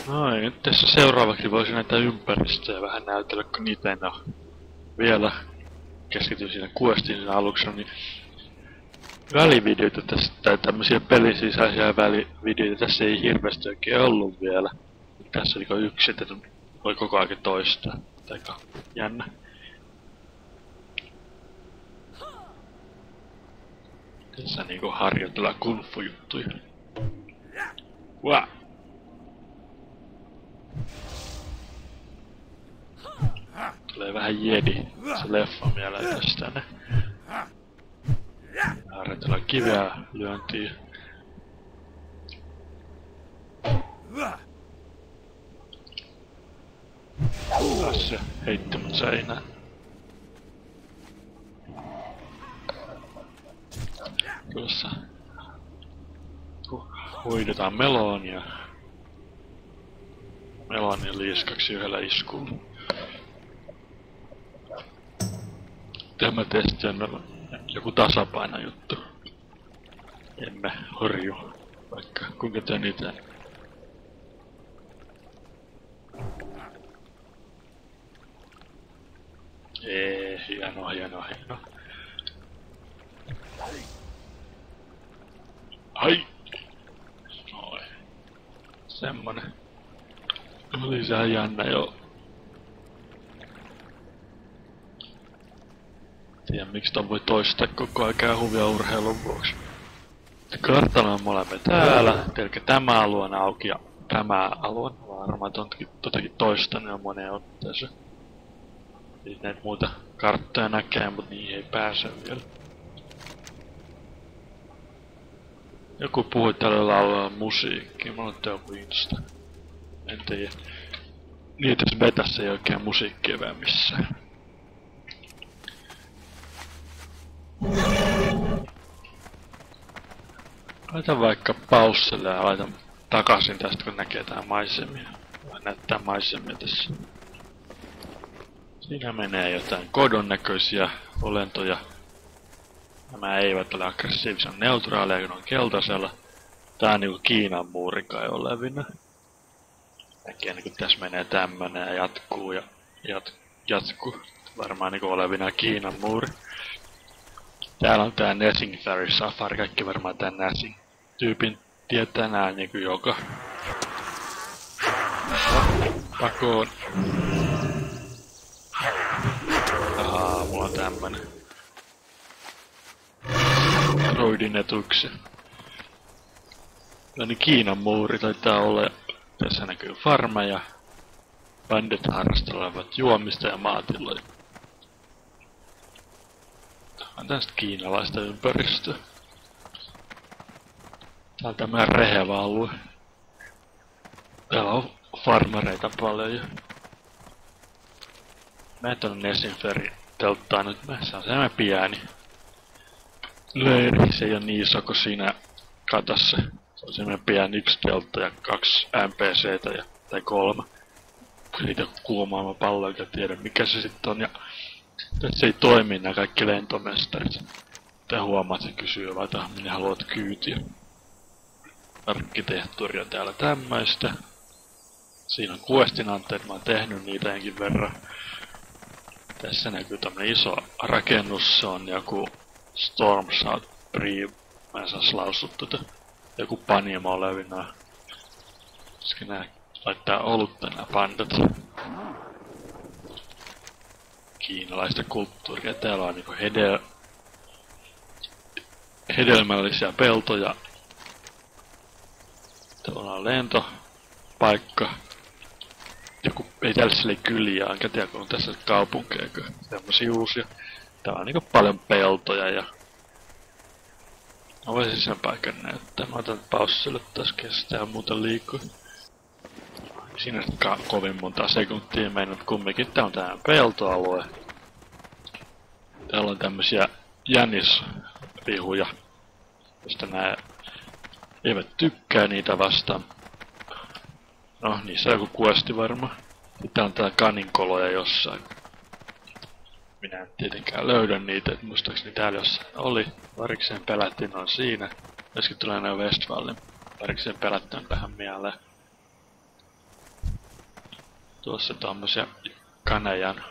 Noin, nyt tässä seuraavaksi voisin näitä ympäristöjä vähän näytellä, kun niitä en oo vielä keskityin siinä questin siinä aluksi, niin välivideoita tästä, tai tämmösiä pelin sisäisiä välivideoita tässä ei hirveästi oikein ollut vielä. Tässä niinku yksi, että voi koko ajan toistaa. Aika jännä. Tässä niinku harjoitellaan kung-fu-juttuja. Wow. Tulee vähän jedi. Se leffa mieleen tästä ne. Harjoitellaan kiveä lyöntiä. Taas se heittämät seinään. Tuossa hoidetaan Melonia. Melonia liiskaksi yhdellä iskulla. Tämä testi on joku tasapaino juttu. Emme horju, vaikka kuinka tönitään. Hieno. Ai! Noin. Semmonen. Oli se jännä jo. Tiedän miksi ton voi toistaa koko ajan kähuvia urheilun vuoksi. Kartalla on molemmat täällä. Telkä tämä alue on auki ja tämä alue on varmaan totakin toistanut jo moneen otteeseen. Siis näitä muuta karttoja näkee, mutta niihin ei pääse vielä. Joku puhui tällä laulaa musiikkia, mulla on joku Insta. En tiedä. Niin tässä betassa ei oikein musiikkia vielä missään. Laitan vaikka pausselle ja laitan takaisin tästä kun näkee tää maisemia. Näyttää maisemia tässä. Siinä menee jotain kodon näköisiä olentoja. Nämä eivät ole aggressiivisen neutraaleja, kun on keltaisella. Tää on niinku Kiinan muuri kai olevina. Näkee niinku tässä menee tämmönen ja jatkuu ja jatkuu. Varmaan niinku olevina Kiinan muuri. Täällä on tää Nesingthari Safari, kaikki varmaan tän Nesing tyypin tietää nää niinku joka. Pakoon. Ahaa, mulla on tämmönen. Droidin etuksi. No niin Kiinan muuri taitaa olla. Tässä näkyy farmeja. Bandit harrastelevat juomista ja maatiloja. On tästä kiinalaista ympäristöä. Tää on tämä rehevä alue. Täällä on farmareita paljon jo. Mä en tonne Nesingthari telttaa nyt, se on semmoinen pieni leiri, se ei oo niin iso kuin siinä katassa. Se on semmoinen pieni yksi teltta ja 2 NPCtä tai 3. Siitä kuumaama pallo, eikä tiedä mikä se sitten on. Ja se ei toimi nää kaikki lentomestarit. Te huomaat, se kysyy vaan, minä haluat kyytiä. Arkkitehtuuri on täällä tämmöistä. Siinä on questinanteet, mä oon tehnyt niitä jonkin verran. Tässä näkyy tämmönen iso rakennus, se on joku Storm South Bree, mä en saas lausua tota. Joku panimo olevinaan. Koska nää laittaa olutta nää pandat. Kiinalaista kulttuuria. Täällä on niinku hedelmällisiä peltoja. Täällä on lentopaikka. Joku, ei täällä sille kyliä, enkä tiedä kun on tässä kaupunkeja, tämmösiä uusia. Täällä on niinku paljon peltoja ja... Mä voisin sen paikan näyttää. Mä otan paussille taas kestää muuten liikkua. Siinä kovin monta sekuntia mennyt kumminkin. Tää on tää peltoalue. Täällä on tämmösiä jännisvihuja, josta nää eivät tykkää niitä vastaan. No, niissä on joku questi varmaan. Sitten on tää kaninkoloja jossain. Minä en tietenkään löydä niitä, et muistaakseni täällä jossain oli. Parikseen pelättiin on siinä. Myöskin tulee näin Westfallin. Parikseen pelättiin vähän mieleen. Tuossa tommosia kanejan.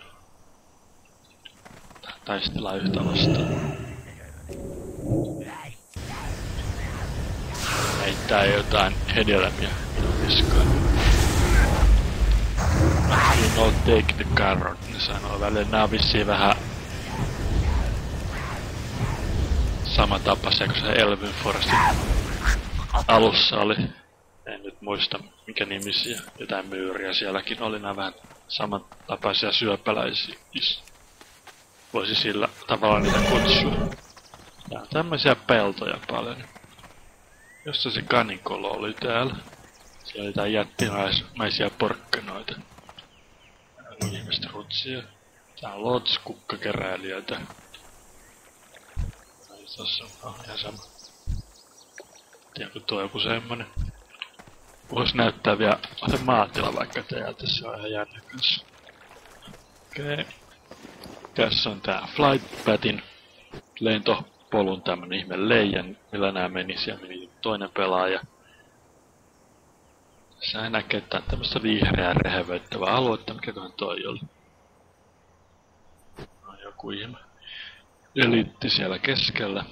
Taistellaan yhtä vastaan. Heittää jotain hedelmiä niskaan. You know, take the carrot, ne sanoo välillä. Nää on vissiin vähän samantapaisia kuin se Elven Forestin alussa oli. En nyt muista mikä nimisiä. Jotain myyriä sielläkin oli. Nää vähän samantapaisia syöpäläisiä. Voisi sillä tavalla niitä kutsua. Tää on tämmöisiä peltoja paljon. Jossa se kanikolo oli täällä. Siellä oli tää jättimäisiä porkkanoita. Ihmistä rutsia. Tää on Lodge-kukkakeräilijöitä. Tossa on ihan sama. Tiedätkö tuo joku semmonen. Vois näyttää vielä se maatila vaikka täältä, se on ihan jännä kanssa. Okei. Tässä on tää Flightpatin lentopolun tämmönen ihme leijan, millä nää meni. Siellä meni toinen pelaaja. Tässä näkee, että on tämmöstä vihreää rehevöittävää aluetta, mikäköhän toi oli. No joku ihme. Eliitti siellä keskellä.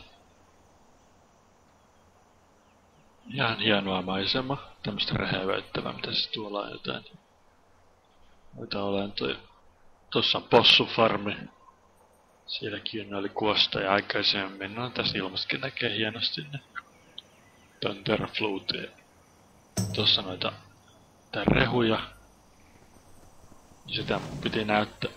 Ihan hienoa maisema. Tämmöstä rehevöittävää, mitä siis tuolla on jotain. Noita olentoja. Tossa on possufarmi. Sielläkin oli kuostaja aikaisemmin. No tässä ilmastakin näkee hienosti ne. Thunderfluteja. Tossa noita rehuja. Sitä piti näyttää.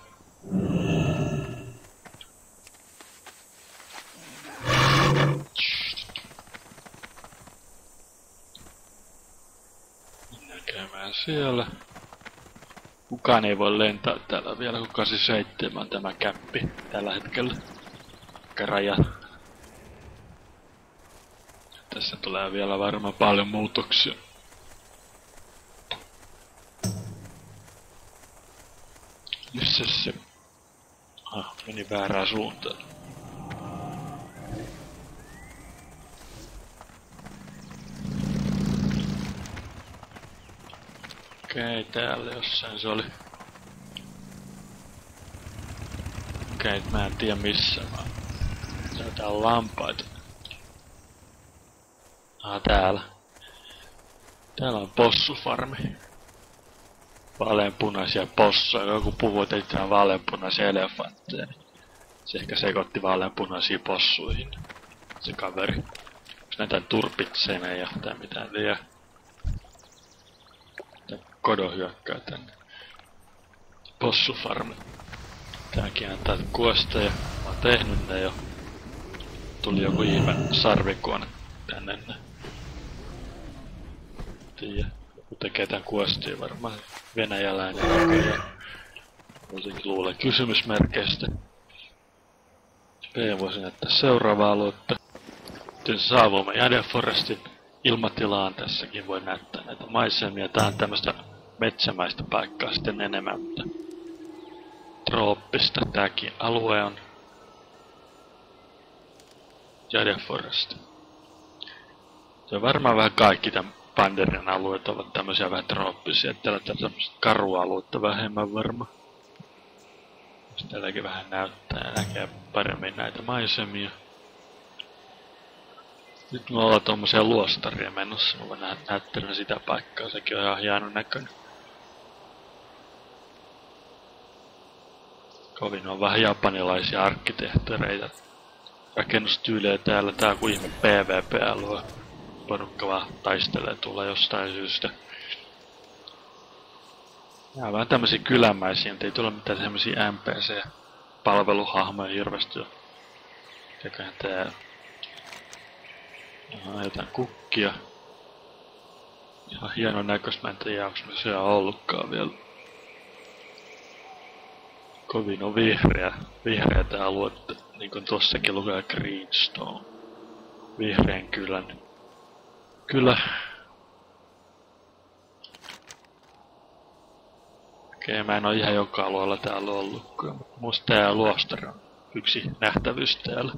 Näkemään siellä. Kukaan ei voi lentää täällä vielä, kun 87 on tämä käppi tällä hetkellä. Raja. Tässä tulee vielä varmaan paljon muutoksia. Missä se? Meni väärään suuntaan. Okei, täällä jossain se oli. Okei, mä en tiedä missä vaan. Täällä on lampaita. Täällä. Täällä on possufarmi. Vaaleanpunaisia possuja. Joku puhuu, että itse on vaaleanpunaisia elefantteja. Se ehkä sekoitti vaaleanpunaisia possuihin. Se kaveri. Onks näitä turpitseneja tai mitään liian? Kodo hyökkää tänne. Possufarmi. Tääkin antaa kuosteja. Mä oon tehnyt ne jo. Tuli joku ihme sarvikuone tänne. Tiedä. Joku tekee tän kuostia varmaan venäjäläinen näköjään. Jotenkin luulen kysymysmerkeistä. Voisin näyttää seuraavaa aluetta. Sitten saavumme Jadeforestin ilmatilaan. Tässäkin voi näyttää näitä maisemia. Tää on tämmöstä metsämäistä paikkaa sitten enemmän, mutta trooppista tääkin alue on. Jadeforest. Se on varmaan vähän kaikki tämän Panderian alueet ovat tämmösiä vähän trooppisia. Täällä on tämmöistä karualuetta vähemmän varmaan. Täälläkin vähän näyttää ja näkee paremmin näitä maisemia. Nyt me ollaan tommosia luostaria menossa. Mä voin näyttelen sitä paikkaa. Sekin on ihan hienon näköinen. Kovin on vähän japanilaisia arkkitehtoreita. Rakennustyylejä täällä. Tää on kuin ihme PvP-alue. Porukka vaan taistelee tulla jostain syystä. Nää on vähän tämmösiä kylämäisiä. Ei tule mitään semmosia NPC-palveluhahmoja hirveästi. Teköhän tää jotain kukkia. Ihan hienon näköistä, mä en tiedä onks me siellä ollutkaan vielä. Kovin on vihreä tää alue, niin kuin tossakin lukee Greenstone. Vihreän kylän. Kyllä. Okei, mä en oo ihan joka alueella täällä ollutkaan, mutta musta tää luostari on yksi nähtävyys täällä.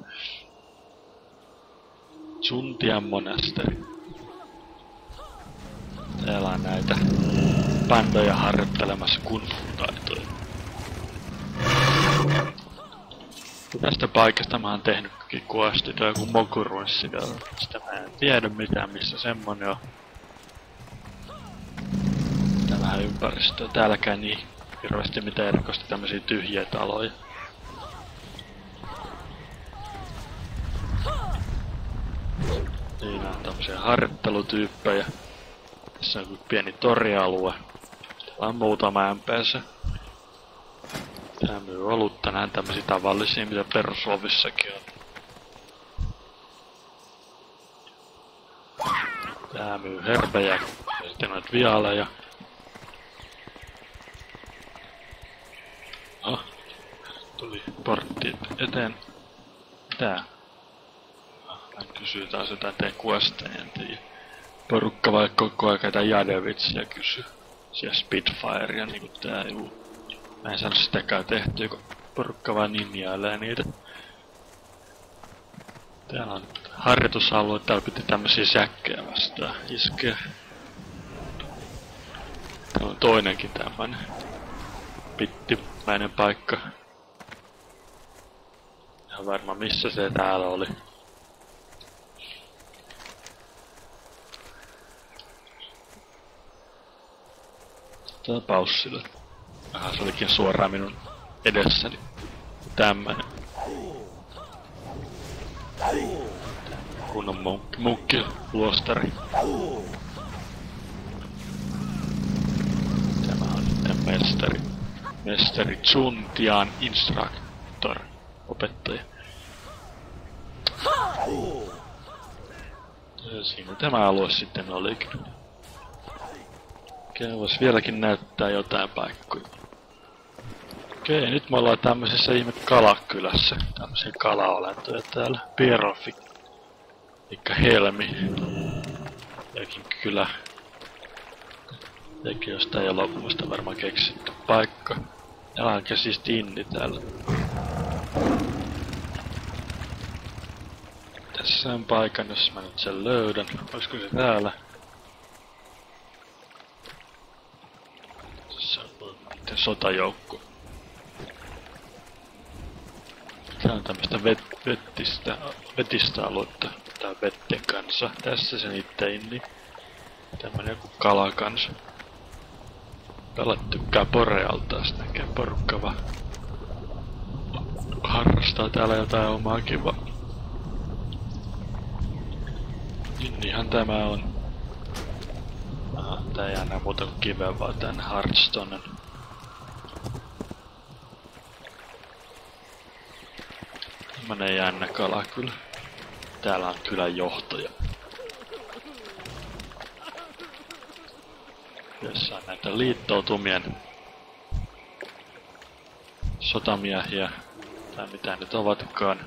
Suntian monasteri. Täällä on näitä pandoja harjoittelemassa kung-fu-taitoja. Tästä paikasta mä oon tehnytkin questit, joku Mokurunssi. Sitä mä en tiedä mitään, missä semmonen on. Tää vähän ympäristöä. Täälläkään niin hirveästi mitään erikoista tämmösiä tyhjiä taloja. Siinä on tämmösiä harjoittelutyyppejä. Tässä on pieni torialue. Täällä on muutama MPC. Tää myy olutta, nää tämmösiä tavallisia, mitä perusovissakin on. Tää myy herbejä ja sitten noit vialeja. Tuli portti eteen. Tää. Hän kysyy taas jotain teen questeja, en tiedä. Porukka vaikka koko ajan käytä Jadevitsiä kysyy. Siellä Spitfirea niinku tää juu. Mä en saanut sitäkään tehtyä, kun porukka vaan nimiailee niitä. Täällä on harjoitusalue, täällä piti tämmösiä säkkejä vastaan iskeä. Täällä on toinenkin tämmönen pittimäinen paikka. Ihan varma missä se täällä oli. Tää paussilla. Aha, se olikin suoraan minun edessäni. Tämmönen. Kunnon munkkiluostari. Tämä on sitten mestari. Mestari Chuntian Instructor. Opettaja. Ja siinä tämä alue sitten olikin. Okei, vois vieläkin näyttää jotain paikkoja. Okei, nyt me ollaan tämmöisessä ihme kalakylässä. Tämmöisiä kalaolentoja täällä. Pierofi. Elikkä helmi. Jokin kylä. Eikä jostain elokuvasta varmaan keksitty paikka. Jalankä siis tinni täällä. Tässä on paikan, jos mä nyt sen löydän. Olisiko se täällä? Tässä on sotajoukko. Tää on tämmöstä vetistä aluetta. Tää on vetten kanssa. Tässä se niitä inni. Tämmönen joku kalakansa. Kalat tykkää porealtaasta, näkee porukka vaan harrastaa täällä jotain omaa kivaa. Innihan tämä on. Aha, tää ei enää muuta kuin kiveä vaan tän Hearthstonen. Tämmönen jännä kala kyllä. Täällä on kylän johtaja. Jossa on näitä liittoutumien sotamiehiä. Tai mitä nyt ovatkaan.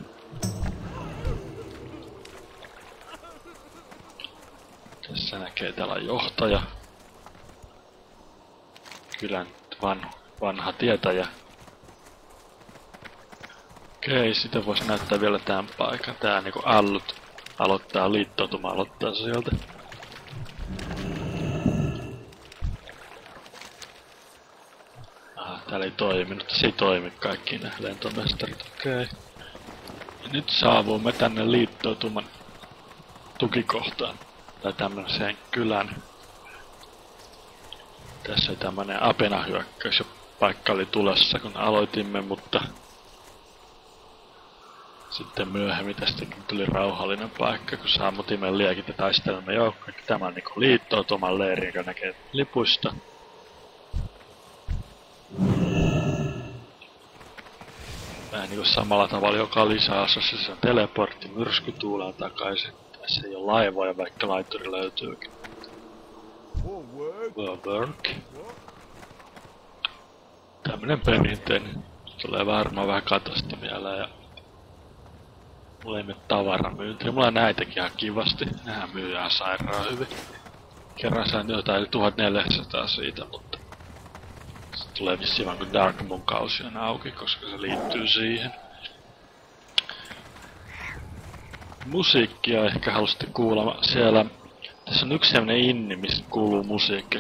Tässä näkee täällä johtaja. Kylän vanha tietäjä. Okei, sitä vois näyttää vielä tämän paikan. Tää niinku aloittaa liittoutuma, aloittaa sieltä. Aha, täällä ei toiminut. Se ei toimi kaikki nää lentomestarit. Okei. Ja nyt saavumme tänne liittoutuman tukikohtaan. Tai tämmöiseen kylän. Tässä tämmönen apenahyökkäys ja paikka oli tulessa kun aloitimme, mutta sitten myöhemmin tästäkin tuli rauhallinen paikka, kun sammutimme liekit ja taistelemme joukkoja. Tämä on niinku liittoutuman leiri, joka näkee lipuista. Vähän niinku samalla tavalla joka lisäosassa se on teleportti myrskytuulaan takaisin. Tässä ei oo laivoja, vaikka laitturi löytyykin. Work. Tämmönen perinteinen. Tulee varmaan vähän katosta mieleen ja mulla ei mene tavaramyyntiä. Mulla on näitäkin ihan kivasti. Nehän myy ihan sairaan hyvin. Kerran sain jotain 1400 siitä, mutta se tulee vissiin vaan kun Dark Moon kausi on auki, koska se liittyy siihen. Musiikkia ehkä halusitte kuulla siellä. Tässä on yksi sellainen inni, mistä kuuluu musiikkia.